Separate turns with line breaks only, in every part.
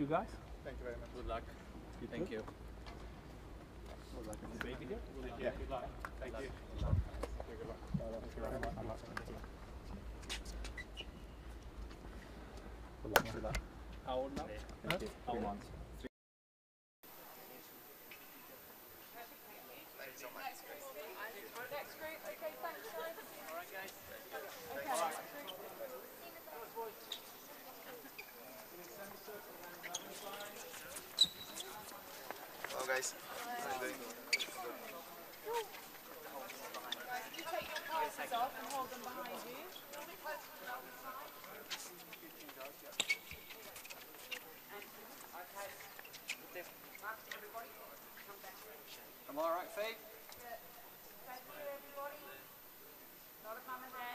you guys.
Thank you very much.
Good luck. Thank you.
Good luck. Is the baby here?
Yeah, good luck. Thank you. Good luck. Thank you very much.
Good luck. Good luck.
How old now?
Thank you.
How months?
Next group, okay, thanks guys. Alright guys. Okay.
Hello guys. How are you doing?
You take your glasses off and hold them behind you.
I'm alright, Faye?
Thank you everybody. Not a mum and dad.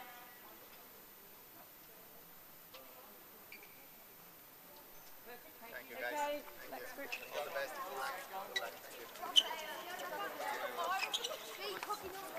Thank you guys.
Okay,
Thank
next
you.
group.
All the best. Good luck. Good luck. Thank you.